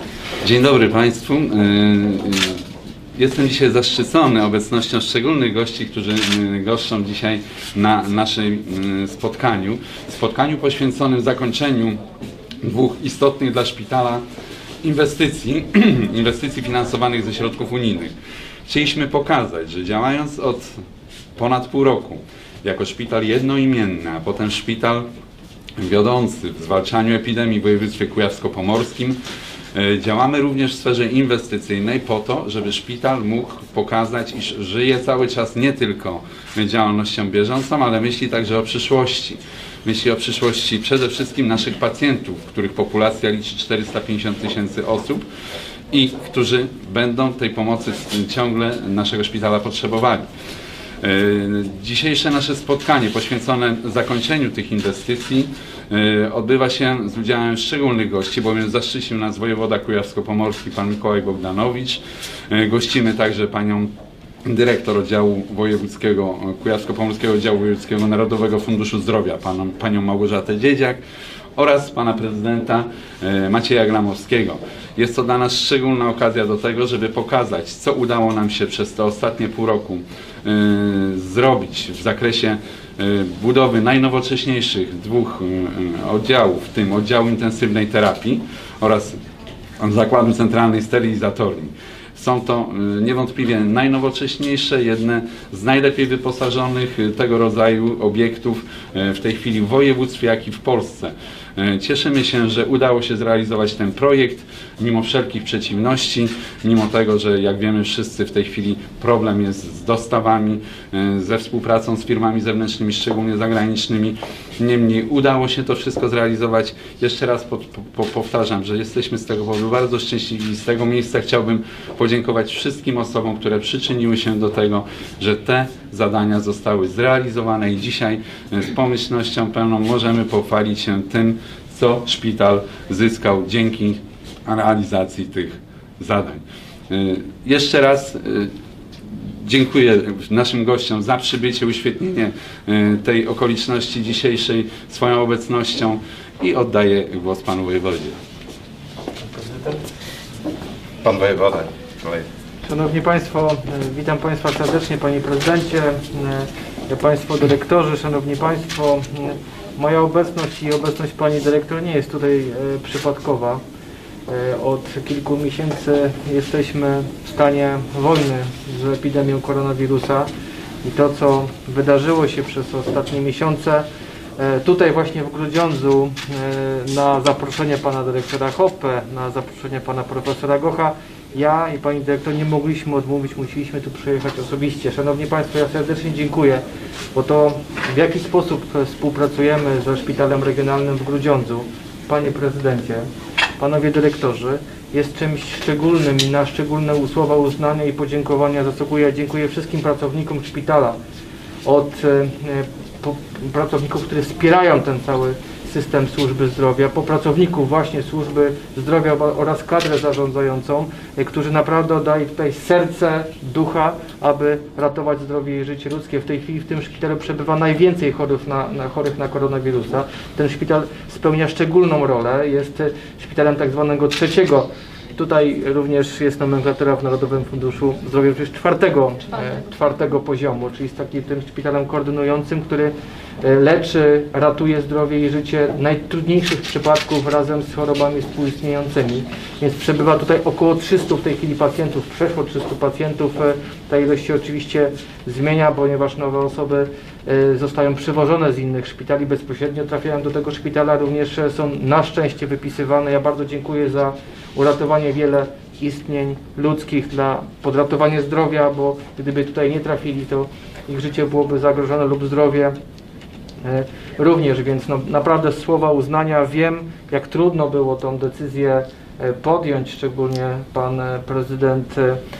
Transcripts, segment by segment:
Dzień dobry Państwu. Jestem dzisiaj zaszczycony obecnością szczególnych gości, którzy goszczą dzisiaj na naszym spotkaniu poświęconym zakończeniu dwóch istotnych dla szpitala inwestycji finansowanych ze środków unijnych. Chcieliśmy pokazać, że działając od ponad pół roku jako szpital jednoimienny, a potem szpital wiodący w zwalczaniu epidemii w województwie kujawsko-pomorskim, działamy również w sferze inwestycyjnej po to, żeby szpital mógł pokazać, iż żyje cały czas nie tylko działalnością bieżącą, ale myśli także o przyszłości. Myśli o przyszłości przede wszystkim naszych pacjentów, których populacja liczy 450 000 osób i którzy będą tej pomocy ciągle naszego szpitala potrzebowali. Dzisiejsze nasze spotkanie poświęcone zakończeniu tych inwestycji odbywa się z udziałem szczególnych gości, bowiem zaszczycił nas wojewoda kujawsko-pomorski, pan Mikołaj Bogdanowicz. Gościmy także panią dyrektor oddziału wojewódzkiego, Kujawsko-Pomorskiego Oddziału Wojewódzkiego Narodowego Funduszu Zdrowia, panią Małgorzatę Dziedziak oraz pana prezydenta Macieja Glamowskiego. Jest to dla nas szczególna okazja do tego, żeby pokazać, co udało nam się przez te ostatnie pół roku zrobić w zakresie budowy najnowocześniejszych dwóch oddziałów, w tym oddziału intensywnej terapii oraz zakładu centralnej sterylizatorni. Są to niewątpliwie najnowocześniejsze, jedne z najlepiej wyposażonych tego rodzaju obiektów w tej chwili w województwie, jak i w Polsce. Cieszymy się, że udało się zrealizować ten projekt mimo wszelkich przeciwności, mimo tego, że jak wiemy wszyscy w tej chwili problem jest z dostawami, ze współpracą z firmami zewnętrznymi, szczególnie zagranicznymi. Niemniej udało się to wszystko zrealizować. Jeszcze raz powtarzam, że jesteśmy z tego powodu bardzo szczęśliwi. Z tego miejsca chciałbym podziękować wszystkim osobom, które przyczyniły się do tego, że te zadania zostały zrealizowane i dzisiaj z pomyślnością pełną możemy pochwalić się tym, co szpital zyskał dzięki realizacji tych zadań. Jeszcze raz dziękuję naszym gościom za przybycie, uświetnienie tej okoliczności dzisiejszej swoją obecnością i oddaję głos panu wojewodzie. Pan wojewoda. Szanowni Państwo, witam Państwa serdecznie, Panie Prezydencie, Państwo Dyrektorzy, Szanowni Państwo. Moja obecność i obecność Pani Dyrektor nie jest tutaj przypadkowa. Od kilku miesięcy jesteśmy w stanie wojny z epidemią koronawirusa i to, co wydarzyło się przez ostatnie miesiące, tutaj właśnie w Grudziądzu na zaproszenie Pana Dyrektora Hoppe, na zaproszenie Pana Profesora Gocha, ja i Pani Dyrektor nie mogliśmy odmówić, musieliśmy tu przyjechać osobiście. Szanowni Państwo, ja serdecznie dziękuję, bo to w jaki sposób współpracujemy ze Szpitalem Regionalnym w Grudziądzu, Panie Prezydencie, Panowie Dyrektorzy, jest czymś szczególnym i na szczególne słowa uznania i podziękowania zasługuję. Dziękuję wszystkim pracownikom szpitala, od pracowników, którzy wspierają ten cały system służby zdrowia, po pracowników właśnie służby zdrowia oraz kadrę zarządzającą, którzy naprawdę oddają tutaj serce, ducha, aby ratować zdrowie i życie ludzkie. W tej chwili w tym szpitalu przebywa najwięcej chorych na koronawirusa. Ten szpital spełnia szczególną rolę, jest szpitalem tak zwanego trzeciego. Tutaj również jest nomenklatura w Narodowym Funduszu Zdrowia już czwartego poziomu, czyli jest takim tym szpitalem koordynującym, który leczy, ratuje zdrowie i życie najtrudniejszych przypadków razem z chorobami współistniejącymi. Więc przebywa tutaj około 300 w tej chwili pacjentów, przeszło 300 pacjentów. Ta ilość się oczywiście zmienia, ponieważ nowe osoby zostają przywożone z innych szpitali, bezpośrednio trafiają do tego szpitala, również są na szczęście wypisywane. Ja bardzo dziękuję za uratowanie wiele istnień ludzkich, podratowanie zdrowia, bo gdyby tutaj nie trafili, to ich życie byłoby zagrożone lub zdrowie również, więc no, naprawdę słowa uznania. Wiem, jak trudno było tą decyzję podjąć, szczególnie pan prezydent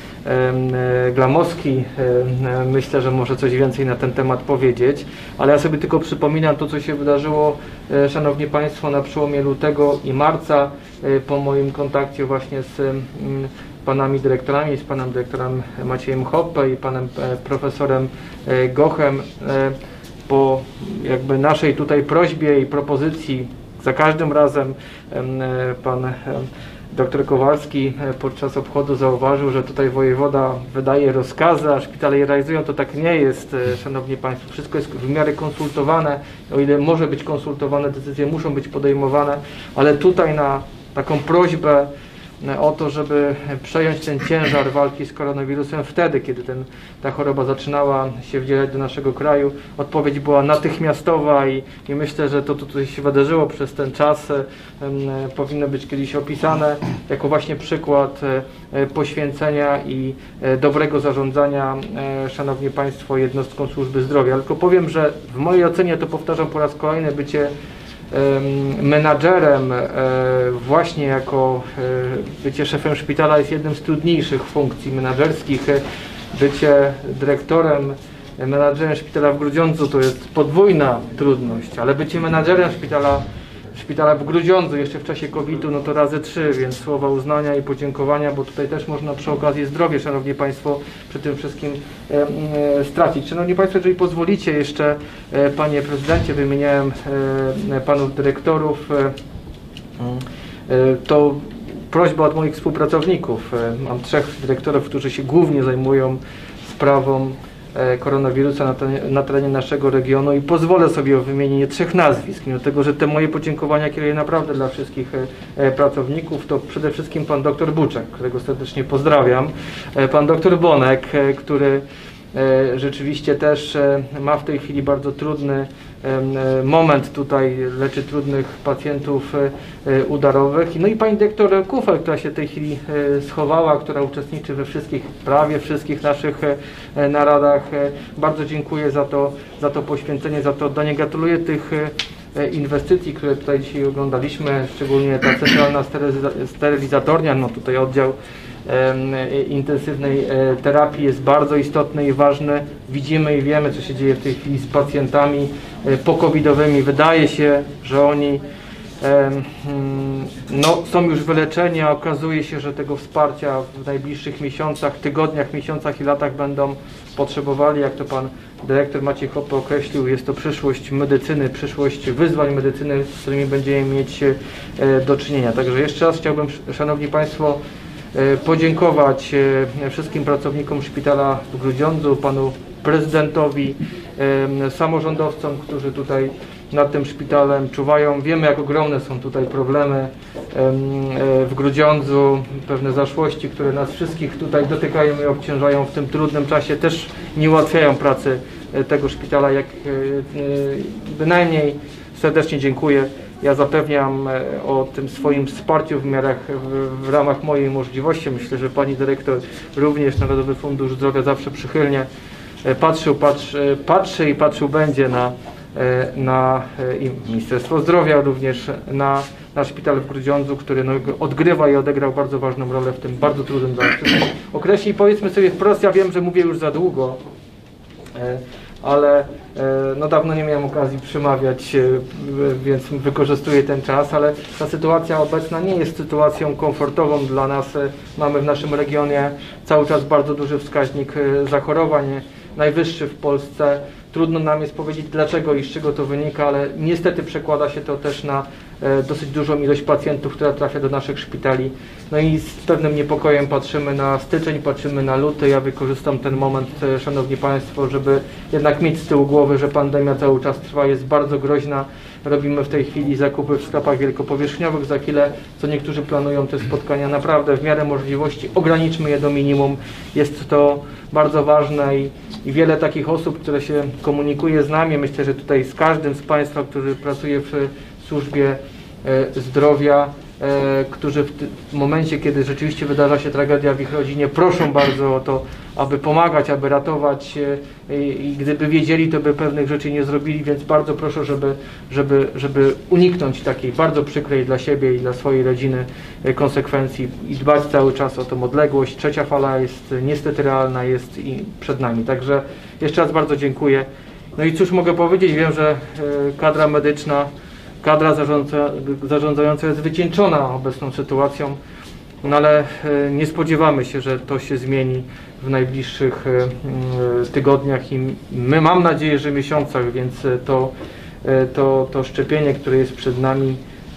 Glamowski, myślę, że może coś więcej na ten temat powiedzieć, ale ja sobie tylko przypominam to, co się wydarzyło, Szanowni Państwo, na przełomie lutego i marca, po moim kontakcie właśnie z panami dyrektorami, z panem dyrektorem Maciejem Hoppe i panem profesorem Gochem, po jakby naszej tutaj prośbie i propozycji. Za każdym razem pan Dr Kowalski podczas obchodu zauważył, że tutaj wojewoda wydaje rozkazy, a szpitale je realizują. To tak nie jest, Szanowni Państwo. Wszystko jest w miarę konsultowane. O ile może być konsultowane, decyzje muszą być podejmowane, ale tutaj na taką prośbę o to, żeby przejąć ten ciężar walki z koronawirusem wtedy, kiedy ta choroba zaczynała się wdzielać do naszego kraju. Odpowiedź była natychmiastowa i myślę, że to tutaj się wydarzyło przez ten czas powinno być kiedyś opisane jako właśnie przykład poświęcenia i dobrego zarządzania, Szanowni Państwo, jednostką służby zdrowia. Tylko powiem, że w mojej ocenie, to powtarzam po raz kolejny, bycie menadżerem właśnie jako bycie szefem szpitala jest jednym z trudniejszych funkcji menadżerskich. Bycie dyrektorem, menadżerem szpitala w Grudziądzu to jest podwójna trudność, ale bycie menadżerem szpitala w Grudziądzu jeszcze w czasie COVID-u, no to razy 3, więc słowa uznania i podziękowania, bo tutaj też można przy okazji zdrowie, Szanowni Państwo, przy tym wszystkim stracić. Szanowni Państwo, jeżeli pozwolicie jeszcze, Panie Prezydencie, wymieniałem Panów Dyrektorów, to prośba od moich współpracowników. Mam 3 dyrektorów, którzy się głównie zajmują sprawą koronawirusa na terenie naszego regionu i pozwolę sobie o wymienienie 3 nazwisk, mimo tego, że te moje podziękowania kieruję naprawdę dla wszystkich pracowników. To przede wszystkim pan dr Buczek, którego serdecznie pozdrawiam, pan dr Bonek, który rzeczywiście też ma w tej chwili bardzo trudny moment tutaj, leczy trudnych pacjentów udarowych. No i pani dyrektor Kufel, która się w tej chwili schowała, która uczestniczy we wszystkich, prawie wszystkich naszych naradach. Bardzo dziękuję za to poświęcenie, za to oddanie. Gratuluję tych inwestycji, które tutaj dzisiaj oglądaliśmy, szczególnie ta centralna sterylizatornia, no tutaj oddział intensywnej terapii jest bardzo istotny i ważny. Widzimy i wiemy, co się dzieje w tej chwili z pacjentami po-covidowymi. Wydaje się, że oni no, są już wyleczeni, a okazuje się, że tego wsparcia w najbliższych miesiącach, tygodniach, miesiącach i latach będą potrzebowali. Jak to pan dyrektor Maciej Hoppe określił, jest to przyszłość medycyny, przyszłość wyzwań medycyny, z którymi będziemy mieć do czynienia. Także jeszcze raz chciałbym, Szanowni Państwo, podziękować wszystkim pracownikom szpitala w Grudziądzu, panu prezydentowi, samorządowcom, którzy tutaj nad tym szpitalem czuwają. Wiemy, jak ogromne są tutaj problemy w Grudziądzu, pewne zaszłości, które nas wszystkich tutaj dotykają i obciążają w tym trudnym czasie, też nie ułatwiają pracy tego szpitala. Jak bynajmniej serdecznie dziękuję. Ja zapewniam o tym swoim wsparciu w ramach mojej możliwości. Myślę, że pani dyrektor również, Narodowy Fundusz Zdrowia zawsze przychylnie patrzy i patrzył będzie i Ministerstwo Zdrowia również na szpital w Grudziądzu, który no, odgrywa i odegrał bardzo ważną rolę w tym bardzo trudnym dla nas okresie. I powiedzmy sobie wprost, ja wiem, że mówię już za długo, ale no dawno nie miałem okazji przemawiać, więc wykorzystuję ten czas, ale ta sytuacja obecna nie jest sytuacją komfortową dla nas. Mamy w naszym regionie cały czas bardzo duży wskaźnik zachorowań, najwyższy w Polsce. Trudno nam jest powiedzieć dlaczego i z czego to wynika, ale niestety przekłada się to też na dosyć dużą ilość pacjentów, która trafia do naszych szpitali. No i z pewnym niepokojem patrzymy na styczeń, patrzymy na luty. Ja wykorzystam ten moment, Szanowni Państwo, żeby jednak mieć z tyłu głowy, że pandemia cały czas trwa, jest bardzo groźna. Robimy w tej chwili zakupy w sklepach wielkopowierzchniowych. Za chwilę, co niektórzy planują te spotkania, naprawdę w miarę możliwości ograniczmy je do minimum. Jest to bardzo ważne i wiele takich osób, które się komunikuje z nami, myślę, że tutaj z każdym z Państwa, który pracuje w służbie zdrowia, którzy w momencie, kiedy rzeczywiście wydarza się tragedia w ich rodzinie, proszą bardzo o to, aby pomagać, aby ratować i gdyby wiedzieli, to by pewnych rzeczy nie zrobili, więc bardzo proszę, żeby uniknąć takiej bardzo przykrej dla siebie i dla swojej rodziny konsekwencji i dbać cały czas o tą odległość. Trzecia fala jest niestety realna, jest i przed nami. Także jeszcze raz bardzo dziękuję. No i cóż mogę powiedzieć, wiem, że kadra medyczna, kadra zarządzająca jest wycieńczona obecną sytuacją, no ale nie spodziewamy się, że to się zmieni w najbliższych tygodniach i my mam nadzieję, że miesiącach, więc to szczepienie, które jest przed nami,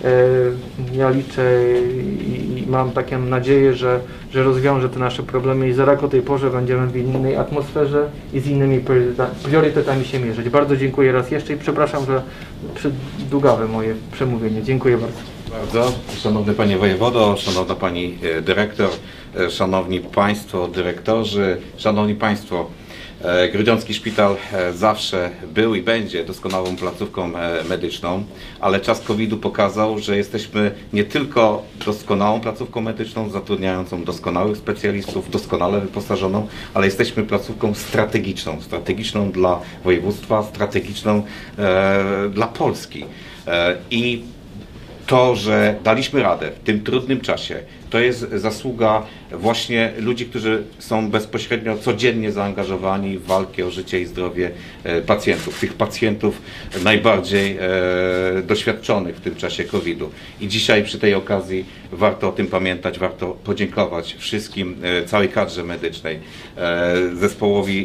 Ja liczę i mam taką nadzieję, że rozwiąże te nasze problemy i zaraz o tej porze będziemy w innej atmosferze i z innymi priorytetami się mierzyć. Bardzo dziękuję raz jeszcze i przepraszam, że przydługawe moje przemówienie. Dziękuję bardzo. Bardzo. Szanowny Panie Wojewodo, Szanowna Pani Dyrektor, Szanowni Państwo Dyrektorzy, Szanowni Państwo, Grudziącki Szpital zawsze był i będzie doskonałą placówką medyczną, ale czas COVID-u pokazał, że jesteśmy nie tylko doskonałą placówką medyczną, zatrudniającą doskonałych specjalistów, doskonale wyposażoną, ale jesteśmy placówką strategiczną dla województwa, strategiczną dla Polski. I to, że daliśmy radę w tym trudnym czasie, to jest zasługa właśnie ludzi, którzy są bezpośrednio, codziennie zaangażowani w walkę o życie i zdrowie pacjentów. Tych pacjentów najbardziej doświadczonych w tym czasie COVID-u. I dzisiaj przy tej okazji warto o tym pamiętać, warto podziękować wszystkim, całej kadrze medycznej, zespołowi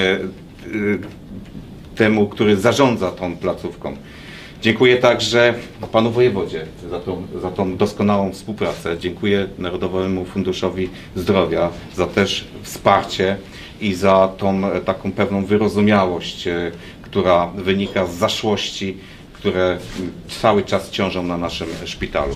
temu, który zarządza tą placówką. Dziękuję także Panu Wojewodzie za tą doskonałą współpracę. Dziękuję Narodowemu Funduszowi Zdrowia za też wsparcie i za tą taką pewną wyrozumiałość, która wynika z zaszłości, które cały czas ciążą na naszym szpitalu.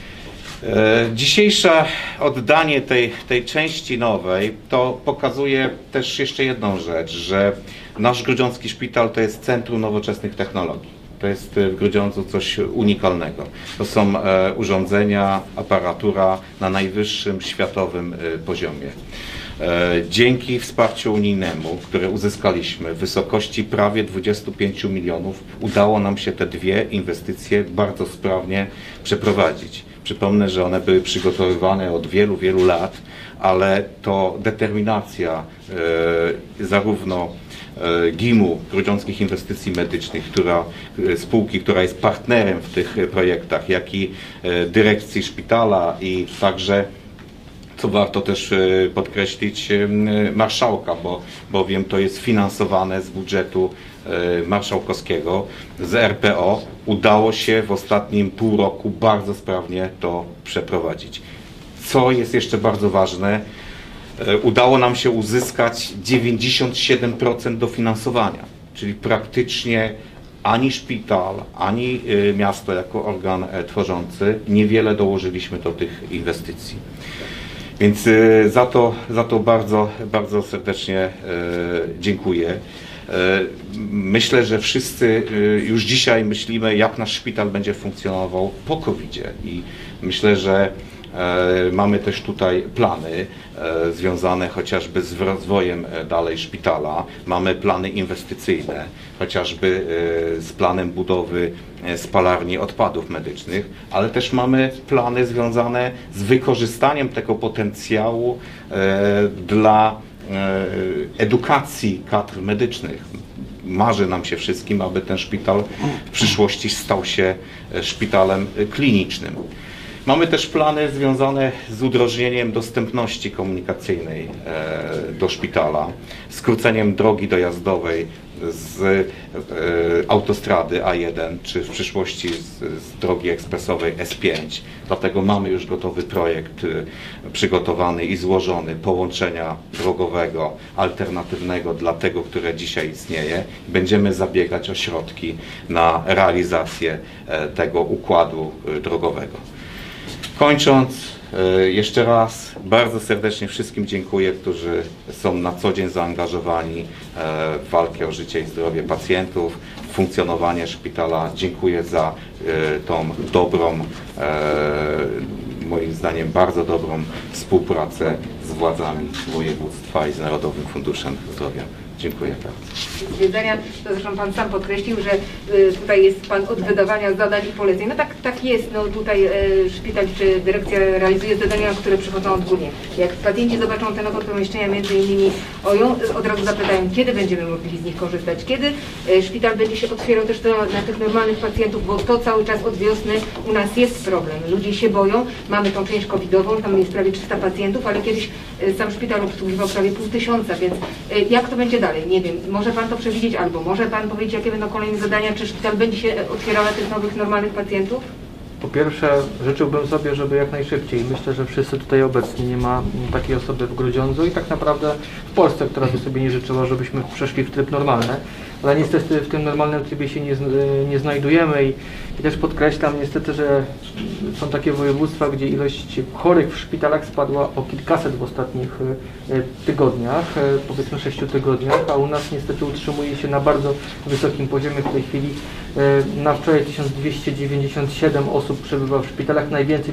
Dzisiejsze oddanie tej części nowej to pokazuje też jeszcze jedną rzecz, że nasz Grudziącki Szpital to jest centrum nowoczesnych technologii. To jest w Grudziądzu coś unikalnego. To są urządzenia, aparatura na najwyższym światowym poziomie. Dzięki wsparciu unijnemu, które uzyskaliśmy w wysokości prawie 25 milionów, udało nam się te dwie inwestycje bardzo sprawnie przeprowadzić. Przypomnę, że one były przygotowywane od wielu, wielu lat, ale to determinacja zarówno GIM-u, Grudziąckich Inwestycji Medycznych, spółki, która jest partnerem w tych projektach, jak i dyrekcji szpitala i także, co warto też podkreślić, marszałka, bowiem to jest finansowane z budżetu marszałkowskiego, z RPO. Udało się w ostatnim pół roku bardzo sprawnie to przeprowadzić. Co jest jeszcze bardzo ważne, udało nam się uzyskać 97% dofinansowania, czyli praktycznie ani szpital, ani miasto jako organ tworzący niewiele dołożyliśmy do tych inwestycji. Więc za to bardzo, bardzo serdecznie dziękuję. Myślę, że wszyscy już dzisiaj myślimy, jak nasz szpital będzie funkcjonował po COVID-zie i myślę, że mamy też tutaj plany związane chociażby z rozwojem dalej szpitala. Mamy plany inwestycyjne, chociażby z planem budowy spalarni odpadów medycznych, ale też mamy plany związane z wykorzystaniem tego potencjału dla edukacji kadr medycznych. Marzy nam się wszystkim, aby ten szpital w przyszłości stał się szpitalem klinicznym. Mamy też plany związane z udrożnieniem dostępności komunikacyjnej do szpitala, skróceniem drogi dojazdowej z autostrady A1, czy w przyszłości z drogi ekspresowej S5. Dlatego mamy już gotowy projekt przygotowany i złożony połączenia drogowego, alternatywnego dla tego, które dzisiaj istnieje. Będziemy zabiegać o środki na realizację tego układu drogowego. Kończąc, jeszcze raz bardzo serdecznie wszystkim dziękuję, którzy są na co dzień zaangażowani w walkę o życie i zdrowie pacjentów, w funkcjonowanie szpitala. Dziękuję za tą dobrą, moim zdaniem bardzo dobrą współpracę z władzami województwa i z Narodowym Funduszem Zdrowia. Dziękuję bardzo. Zwiedzania, to zresztą Pan sam podkreślił, że tutaj jest Pan od wydawania zadań i poleceń. No tak jest, no tutaj szpital czy dyrekcja realizuje zadania, które przychodzą odgórnie. Jak pacjenci zobaczą te nowe pomieszczenia, między innymi OJO, od razu zapytają, kiedy będziemy mogli z nich korzystać, kiedy szpital będzie się otwierał też na tych normalnych pacjentów, bo to cały czas od wiosny u nas jest problem. Ludzie się boją, mamy tą część covidową, tam jest prawie 300 pacjentów, ale kiedyś sam szpital obsługiwał prawie 500, więc jak to będzie dalej? Nie wiem, może Pan to przewidzieć, albo może Pan powiedzieć, jakie będą kolejne zadania, czy szpital będzie się otwierał dla tych nowych, normalnych pacjentów? Po pierwsze, życzyłbym sobie, żeby jak najszybciej. Myślę, że wszyscy tutaj obecni, nie ma takiej osoby w Grudziądzu i tak naprawdę w Polsce, która by sobie nie życzyła, żebyśmy przeszli w tryb normalny. Ale niestety w tym normalnym trybie się nie znajdujemy i też podkreślam niestety, że są takie województwa, gdzie ilość chorych w szpitalach spadła o kilkaset w ostatnich tygodniach, powiedzmy 6 tygodniach, a u nas niestety utrzymuje się na bardzo wysokim poziomie w tej chwili. Na wczoraj 1297 osób przebywa w szpitalach, najwięcej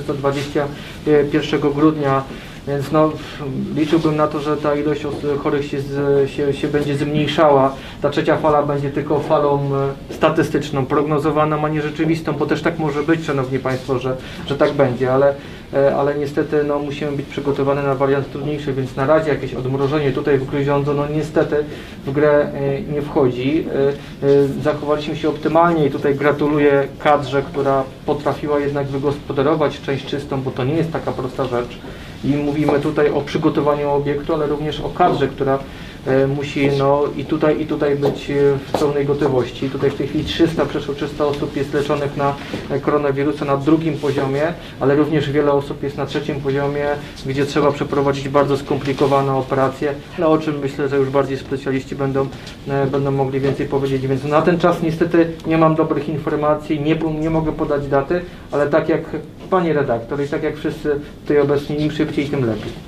1321 grudnia, więc no, liczyłbym na to, że ta ilość chorych się będzie zmniejszała. Ta trzecia fala będzie tylko falą statystyczną, prognozowaną, a nie rzeczywistą, bo też tak może być, Szanowni Państwo, że tak będzie, ale niestety no, musimy być przygotowani na wariant trudniejszy, więc na razie jakieś odmrożenie tutaj w Grudziądzu no niestety w grę nie wchodzi. Zachowaliśmy się optymalnie i tutaj gratuluję kadrze, która potrafiła jednak wygospodarować część czystą, bo to nie jest taka prosta rzecz. I mówimy tutaj o przygotowaniu obiektu, ale również o kadrze, która musi no, i tutaj być w pełnej gotowości. Tutaj w tej chwili przeszło 300 osób jest leczonych na koronawirusa na drugim poziomie, ale również wiele osób jest na trzecim poziomie, gdzie trzeba przeprowadzić bardzo skomplikowane operacje, no, o czym myślę, że już bardziej specjaliści będą mogli więcej powiedzieć. Więc na ten czas niestety nie mam dobrych informacji, nie mogę podać daty, ale tak jak Pani redaktor i tak jak wszyscy tutaj obecni, im szybciej, tym lepiej.